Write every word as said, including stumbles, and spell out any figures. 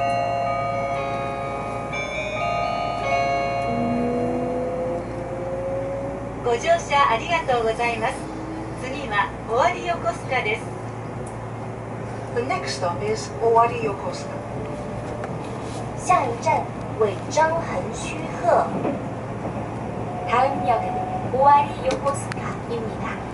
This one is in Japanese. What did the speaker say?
ご乗車ありがとうございます。次は尾張横須賀です。 The next stop is Owari Yokosuka. 下一站尾张横须贺. 다음 역은 오와리 요코스카입니다.